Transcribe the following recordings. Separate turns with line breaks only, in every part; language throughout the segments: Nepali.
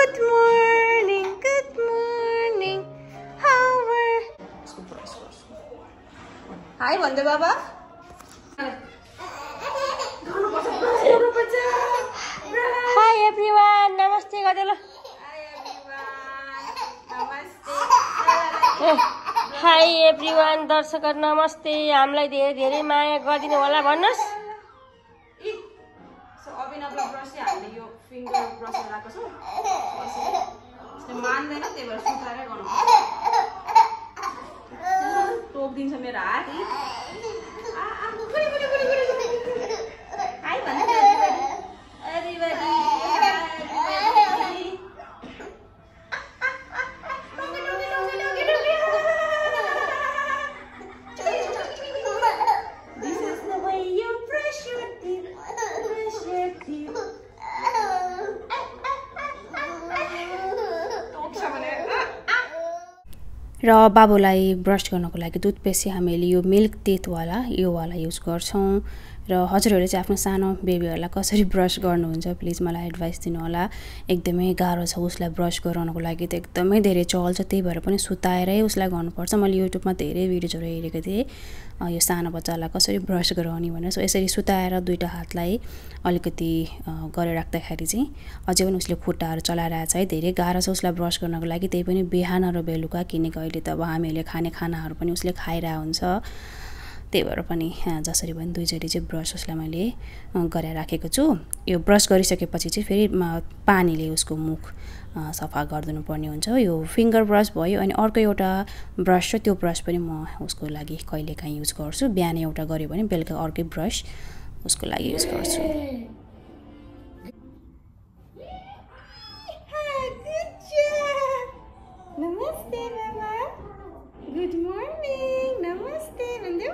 Good morning. Good morning. How are? Hi, Vande Baba. Hi everyone. Namaste Gadela. Hi everyone. Namaste. Hi everyone. दर्शकहरु नमस्ते. हामीलाई धेरै धेरै माया गरिदिनु होला भन्नुस्.
So अभिनवलाई ब्रश चाहिँ हामीले यो फिंगर ब्रश लगाएको छौं. यसले मान्दैन त्यही भएर सुकाएर गर्नु. टोक दिन्छ मेरो हात. हाय भन्नु everybody. This is the way you brush your teeth. Brush your teeth.
र बाबुलाई ब्रश गर्नको लागि टुथपेस्ट चाहिँ हामीले यो मिल्क टिथ वाला यो वाला युज गर्छौं र हजुरहरुले चाहिँ आफ्नो सानो बेबीहरुलाई कसरी ब्रश गर्नुहुन्छ प्लिज मलाई एडभाइस दिनु होला. एकदमै गाह्रो छ उसलाई ब्रश गराउनको लागि त एकदमै धेरै चल्छ त्यही भएर पनि सुताएरै उसलाई गर्नुपर्छ. मैले युट्युबमा धेरै भिडियोजहरु हेरेको थिए यो सानो बच्चालाई कसरी ब्रश गराउने भनेर. सो यसरी सुताएर दुईटा हातलाई अलिकति गरेर राख्दाखेरि चाहिँ अझै पनि उसले खुट्टाहरु चलाइरहेछ है. धेरै गाह्रो छ उसलाई ब्रश गर्नको लागि त्यही पनि बिहान र बेलुका किनकि अहिले त अब हामीले खाने खानाहरु पनि उसले खाइरा हुन्छ. त्यही भएर पनि जसरी पनि दुईचोटी चाहिँ ब्रश उसलाई मैले गरेर राखेको छु. यो ब्रश गरिसकेपछि चाहिँ फेरि पानीले उसको मुख सफा गर्दिनु पर्ने हुन्छ. यो फिंगर ब्रश भयो अनि अर्को एउटा ब्रश छ त्यो ब्रश पनि म उसको लागि कहिलेकाहीँ युज गर्छु. बिहान एउटा गर्यो भने बेलुका अर्कै ब्रश उसको लागि युज गर्छु.
Namaste Mama. Good morning. Namaste भन्दियौ.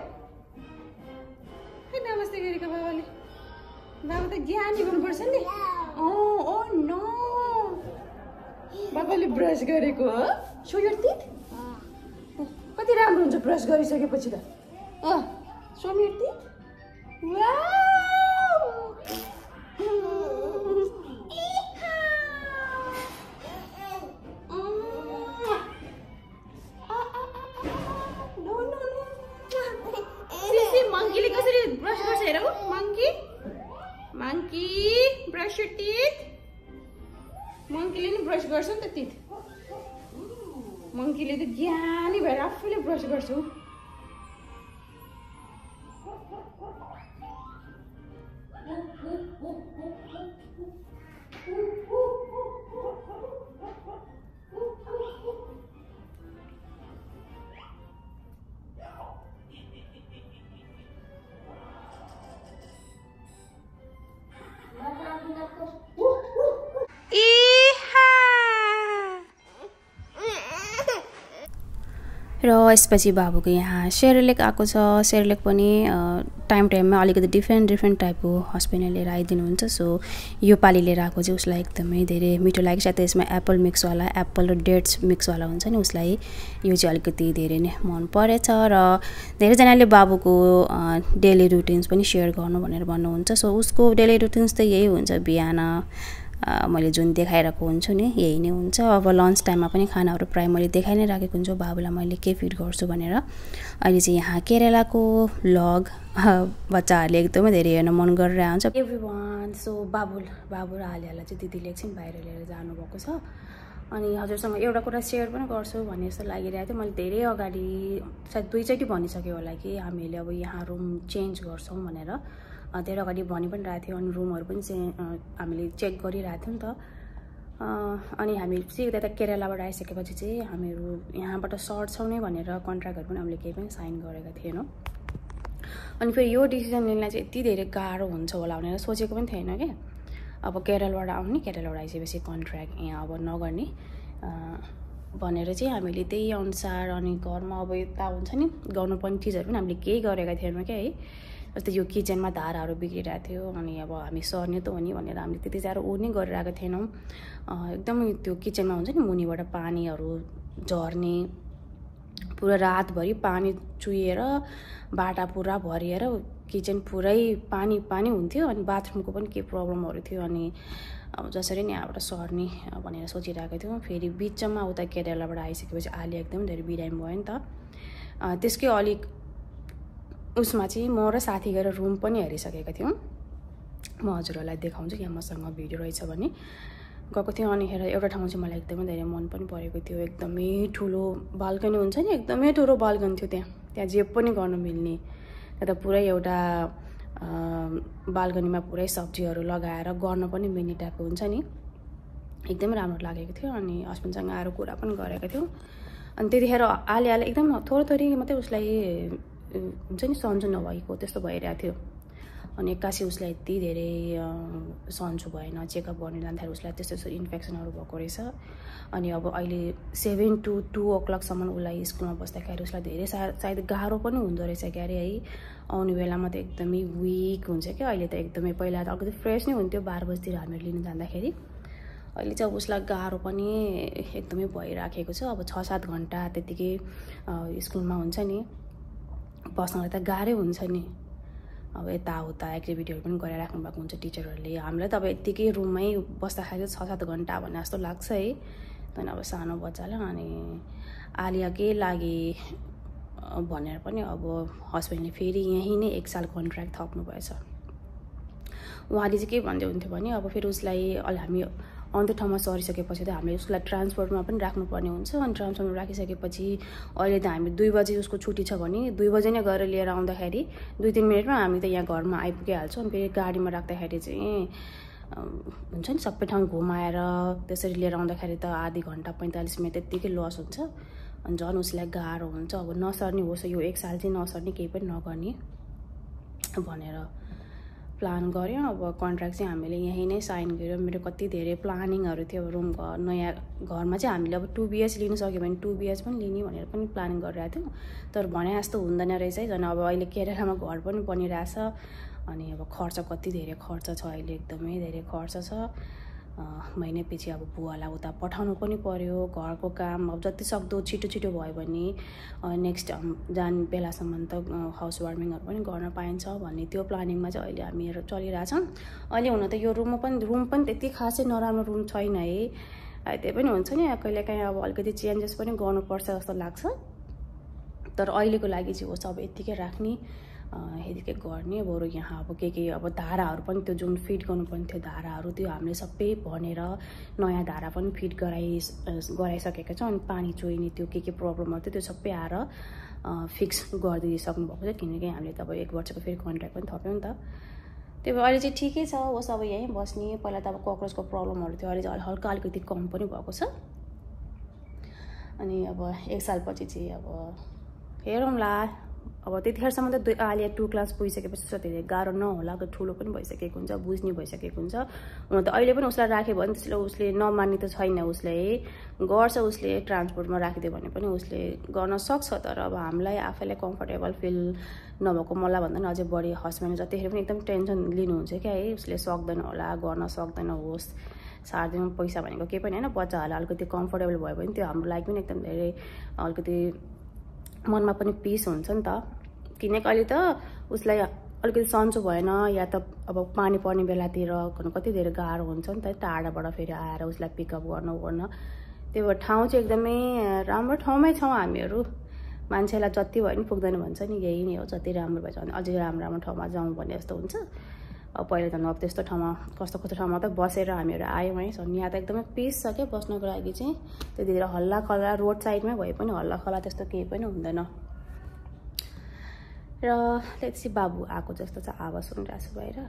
नमस्ते गरेको बाबाले. बाबा त ज्ञानी गर्नुपर्छ नि. Oh no. बाबाले ब्रश गरेको हो. Show your teeth. कति राम्रो हुन्छ ब्रश गरिसकेपछि त. Show me your teeth. Wow. Monkey कसरी ब्रश गर्छ हेरौ. Monkey brush your teeth. Monkey ले नि ब्रश गर्छ नि त teeth. Monkey ले त ज्ञानी भएर आफैले ब्रश गर्छ.
र यसपछि बाबुको यहाँ सेरेलेक आएको छ. सेरेलेक पनि टाइम टाइममा अलिकति डिफ्रेन्ट टाइपको हस्बेन्डले लिएर आइदिनुहुन्छ. सो यो पाली लिएर आएको चाहिँ उसलाई एकदमै धेरै मिठो लाग्यो. साथै यसमा एप्पल मिक्स वाला एप्पल र डेट्स मिक्स वाला हुन्छ नि उसलाई यो चाहिँ अलिकति धेरै नै मन परेछ. र धेरैजनाले बाबुको डेली रुटिन्स पनि शेयर गर्नु भनेर भन्नुहुन्छ. सो उसको डेली रुटिन्स त यही हुन्छ. बिहान मैले जुन देखाइरहेको हुन्छु नि यही नै हुन्छ. अब लन्च टाइममा पनि खानाहरु प्राय मैले देखाइ नै राखेको हुन्छु बाबुलाई मैले के फिड गर्छु भनेर. अहिले चाहिँ यहाँ केरलाको भ्लग बच्चाहरुले एकदमै धेरै हेर्न मन गरिरहेको हुन्छ. एभ्रीवन सो बाबु र आलियालाई चाहिँ दिदीले एकछिन बाहिर लिएर जानु भएको छ. अनि हजुरसँग एउटा कुरा शेयर पनि गर्छु भन्ने जस्तो लागिरहेको थियो. मैले धेरै अगाडि सायद दुईचोटी भनिसके होला कि हामीले अब यहाँ रुम चेन्ज गर्छौं भनेर. धेरै अगाडि भनि पनि रहेको थियो. अनि रुमहरु पनि हामीले चेक गरिरहेको थियौं नि त. अनि हामी सिधै त केरलाबाट आइसकेपछि चाहिँ हामीहरु यहाँबाट सर्ट्छौं नै भनेर कन्ट्र्याक्टहरु पनि हामीले केही पनि साइन गरेका थिएनौं. अनि फेरि यो डिसिजन लिनलाई चाहिँ यति धेरै गाह्रो हुन्छ होला भनेर सोचेको पनि थिएन के. अब केरलबाट आउने केरलबाट आइसकेपछि कन्ट्र्याक्ट यहाँ अब नगर्ने भनेर चाहिँ हामीले त्यही अनुसार अनि घरमा अब यता हुन्छ नि गर्नुपर्ने चीजहरु पनि हामीले केही गरेका थिएनौं के है. जस्तै यो किचनमा धाराहरु बिग्रिरहेको थियो अनि अब हामी सर्ने त हो नि भनेर हामीले त्यति साह्रो उ नै गरिरहेका थिएनौं. एकदम त्यो किचनमा हुन्छ नि मुनिबाट पानीहरु झर्ने पुरा रातभरि पानी चुहिएर बाटा पुरा भरिएर किचन पुरै पानी हुन्थ्यो. अनि बाथरुमको पनि के प्रब्लमहरु थियो. अनि अब जसरी नि यहाँबाट सर्ने भनेर सोचिरहेको थियौँ। फेरि बिचमा उता केरलाबाट आइसकेपछि आलिया एकदम धेरै बिरामी भयो नि त। त्यसकै अलिक उसमा चाहिँ म र साथी गएर रुम पनि हेरिसकेका थियौँ। म हजुरहरूलाई देखाउँछु, यहाँ मसँग भिडियो रहेछ भने। गएको थियौँ अनि हेर एउटा ठाउँ चाहिँ मलाई एकदमै धेरै मन पनि परेको थियो। एकदमै ठुलो बाल्कनी हुन्छ नि, एकदमै ठुलो बाल्कनी थियो त्यहाँ जे पनि गर्न मिल्ने। त्यहाँ त पुरै एउटा बाल्कनीमा पुरै सब्जीहरू लगाएर गर्न पनि मिल्ने टाइपको हुन्छ नि, एकदमै राम्रो लागेको थियो। अनि हस्बेन्डसँग आएर कुरा पनि गरेको थियौँ। अनि त्यतिखेर आलियाले एकदम थोरै मात्रै उसलाई हुन्छ नि सन्चो नभएको त्यस्तो भइरहेको थियो। अनि एक्कासी उसलाई यति धेरै सन्चो भएन, चेकअप गर्न जाँदाखेरि उसलाई त्यस्तो इन्फेक्सनहरू भएको रहेछ। अनि अब अहिले 7 to 2 o'clockसम्म उसलाई स्कुलमा बस्दाखेरि उसलाई धेरै सायद गाह्रो पनि हुँदो रहेछ क्यारे है। आउने बेलामा त एकदमै विक हुन्छ क्या। अहिले त एकदमै पहिला त अलिकति फ्रेस नै हुन्थ्यो 12 बजीतिर हामीहरू लिन जाँदाखेरि। अहिले चाहिँ अब उसलाई गाह्रो पनि एकदमै भइराखेको छ। अब 6-7 घन्टा त्यतिकै स्कुलमा हुन्छ नि, बस्नलाई त गाह्रै हुन्छ नि। अब यताउता एक्टिभिटीहरू पनि गरिराख्नु भएको हुन्छ टिचरहरूले। हामीलाई त अब यत्तिकै रुममै बस्दाखेरि 6-7 घन्टा भने जस्तो लाग्छ है। त्यहाँदेखि अब सानो बच्चालाई अनि आलियाकै लागि भनेर पनि अब हस्बेन्डले फेरि यहीँ नै 1 साल कन्ट्र्याक्ट थप्नु भएछ। उहाँले चाहिँ के भन्दै हुन्थ्यो भने अब फेरि उसलाई हामी अन्त्य ठाउँमा सरिसकेपछि त हामीले उसलाई ट्रान्सपोर्टमा पनि राख्नुपर्ने हुन्छ। अनि ट्रान्सपोर्टमा राखिसकेपछि अहिले त हामी 2 बजी उसको छुट्टी छ भने 2 बजी नै गएर लिएर आउँदाखेरि 2-3 मिनटमा हामी त यहाँ घरमा आइपुगिहाल्छौँ। अनि फेरि गाडीमा राख्दाखेरि चाहिँ हुन्छ नि सबै ठाउँ घुमाएर त्यसरी लिएर आउँदाखेरि त आधी घन्टा 45 मिनट त्यत्तिकै लस हुन्छ। अनि झन् उसलाई गाह्रो हुन्छ। अब नसर्ने होस् यो 1 साल चाहिँ नसर्ने, केही पनि नगर्ने भनेर प्लान गऱ्यौँ। अब कन्ट्र्याक्ट चाहिँ हामीले यहीँ नै साइन गऱ्यौँ। मेरो कति धेरै प्लानिङहरू थियो। रुम नयाँ घरमा चाहिँ हामीले अब 2 BH लिन सक्यो भने 2 BH पनि लिने भनेर पनि प्लानिङ गरिरहेको थियौँ। तर भने जस्तो हुँदैन रहेछ है। झन् अब अहिले केरलामा घर पनि बनिरहेछ। अनि अब खर्च कति धेरै खर्च छ, अहिले एकदमै धेरै खर्च छ। महिनापछि अब बुवालाई उता पठाउनु पनि पर्यो। घरको काम अब जति सक्दो छिटो भयो भने नेक्स्ट जाने बेलासम्म त हाउस वार्मिङहरू पनि गर्न पाइन्छ भन्ने त्यो प्लानिङमा चाहिँ अहिले हामीहरू चलिरहेछौँ। अहिले हुन त यो रुम पनि त्यति खासै नराम्रो रुम छैन है। त्यही पनि हुन्छ नि कहिलेकाहीँ अब अलिकति चेन्जेस पनि गर्नुपर्छ जस्तो लाग्छ। तर अहिलेको लागि चाहिँ होस् अब यत्तिकै राख्ने, यतिकै गर्ने। बरु यहाँ अब के अब धाराहरू पनि त्यो जुन फिट गर्नुपर्ने थियो धाराहरू त्यो हामीले सबै भनेर नयाँ धारा पनि फिट गराइसकेका छौँ। अनि पानी चोइने त्यो के प्रब्लमहरू थियो त्यो सबै आएर फिक्स गरिदिइसक्नु भएको छ। किनकि हामीले त अब 1 वर्षको फेरि कन्ट्र्याक्ट पनि थप्यौँ नि त। त्यही भएर अहिले चाहिँ ठिकै छ, होस् अब यहीँ बस्ने। पहिला त अब कक्रोचको प्रब्लमहरू थियो, अहिले चाहिँ हल्का अलिकति कम पनि भएको छ। अनि अब 1 सालपछि चाहिँ अब हेरौँला। अब त्यतिखेरसम्म त आलिया 2 क्लास पुगिसकेपछि उसलाई धेरै गाह्रो नहोला, ठुलो पनि भइसकेको हुन्छ, बुझ्ने भइसकेको हुन्छ। हुन त अहिले पनि उसलाई राख्यो भने त्यसले उसले नमान्ने त छैन। उसले गर्छ, उसले ट्रान्सपोर्टमा राखिदियो भने पनि उसले गर्न सक्छ। तर अब हामीलाई आफैलाई कम्फर्टेबल फिल नभएको मलाई भन्दा नि अझै बढी हस्बेन्ड जतिखेर पनि एकदम टेन्सन लिनुहुन्छ क्या है। उसले सक्दैन होला, गर्न सक्दैन होस्, सार्दिनमा पैसा भनेको केही पनि होइन। बच्चाहरूलाई अलिकति कम्फर्टेबल भयो भने त्यो हाम्रो लागि पनि एकदम धेरै अलिकति मनमा पनि पिस हुन्छ नि त। किनकि अहिले त उसलाई अलिकति सन्चो भएन या त अब पानी पर्ने बेलातिर कति धेरै गाह्रो हुन्छ नि त। टाढाबाट फेरि आएर उसलाई पिकअप गर्न त्यही भएर ठाउँ चाहिँ एकदमै राम्रो ठाउँमै छौँ हामीहरू। मान्छेलाई जति भयो नि पुग्दैन भन्छ नि, यही नै हो। जति राम्रो भएछ भने अझै राम्रो ठाउँमा जाउँ भन्ने जस्तो हुन्छ। अब पहिला त अब त्यस्तो ठाउँमा कस्तो ठाउँमा त बसेर हामीहरू आयौँ है। यहाँ त एकदमै पिस छ क्या बस्नको लागि चाहिँ। त्यतिखेर हल्ला खल्ला रोड साइडमै भए पनि हल्ला खल्ला त्यस्तो केही पनि हुँदैन। र त्यसपछि बाबु आएको जस्तो चाहिँ आवाज सुनिरहेको छु बाहिर।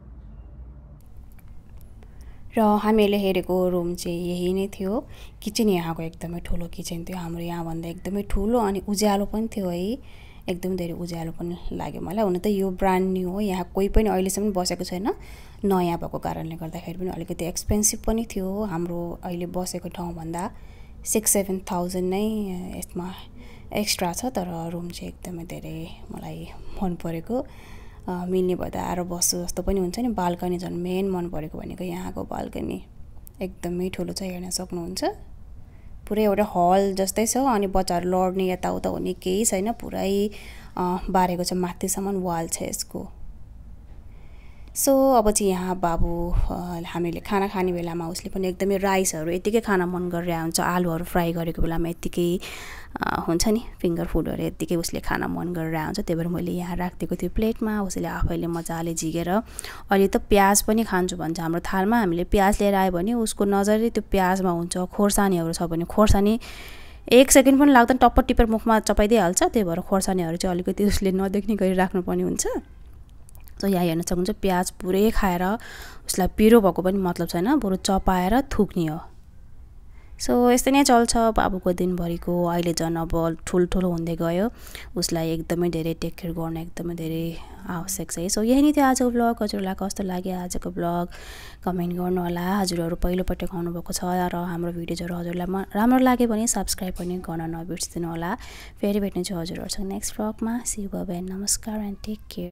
र हामीहरूले हेरेको रुम चाहिँ यही नै थियो। किचन यहाँको एकदमै ठुलो किचन थियो, हाम्रो यहाँभन्दा एकदमै ठुलो। अनि उज्यालो पनि थियो है, एकदम धेरै उज्यालो पनि लाग्यो मलाई। हुन त यो ब्रान्ड न्यू हो, यहाँ कोही पनि अहिलेसम्म बसेको छैन। नयाँ भएको कारणले गर्दाखेरि पनि अलिकति एक्सपेन्सिभ पनि थियो। हाम्रो अहिले बसेको ठाउँभन्दा 6-7 thousand नै यसमा एक्स्ट्रा छ। तर रुम चाहिँ एकदमै धेरै मलाई मन परेको। मिल्ने भए त आएर बस्छु जस्तो पनि हुन्छ नि। बाल्कनी झन् मेन मन परेको भनेको यहाँको बाल्कनी एकदमै ठुलो छ, हेर्न सक्नुहुन्छ। पुरै एउटा हल जस्तै छ। अनि बच्चाहरू लड्ने यताउता हुने केही छैन, पुरै बारेको छ, माथिसम्म वाल छ यसको। सो अब चाहिँ यहाँ बाबु हामीले खाना खाने बेलामा उसले पनि एकदमै राइसहरू यतिकै खान मन गरिरहेको हुन्छ आलुहरू फ्राई गरेको बेलामा यतिकै हुन्छ नि फिङ्गर फुडहरू यतिकै उसले खान मन गरिरहेको हुन्छ त्यही भएर मैले यहाँ राखिदिएको थियो प्लेटमा उसले आफैले मजाले झिकेर अहिले त प्याज पनि खान्छु भन्छ हाम्रो थालमा हामीले प्याज लिएर आयो भने उसको नजरै त्यो प्याजमा हुन्छ खोर्सानीहरू छ भने खोर्सानी 1 सेकेन्ड पनि लाग्दैन टप्प टिपेर मुखमा चपाइदिइहाल्छ त्यही भएर खोर्सानीहरू चाहिँ अलिकति उसले नदेख्ने गरी राख्नुपर्ने हुन्छ सो यहाँ हेर्न सक्नुहुन्छ प्याज पुरै खाएर उसलाई पिरो भएको पनि मतलब छैन बरु चपाएर थुक्ने हो सो यस्तै नै चल्छ बाबुको दिनभरिको अहिले झन् अब ठुल्ठुलो हुँदै गयो उसलाई एकदमै धेरै टेक केयर गर्न एकदमै धेरै आवश्यक छ सो यही नै थियो आजको ब्लग हजुरलाई कस्तो लाग्यो आजको ब्लग कमेन्ट गर्नु होला हजुरहरू पहिलोपटक आउनुभएको छ र हाम्रो भिडियोजहरू हजुरलाई राम्रो लाग्यो भने सब्स्क्राइब पनि गर्न नबिर्सिदिनु होला फेरि भेट्ने छु हजुरहरूसँग नेक्स्ट ब्लगमा सी यू बाइ बाइ नमस्कार एन्ड टेक केयर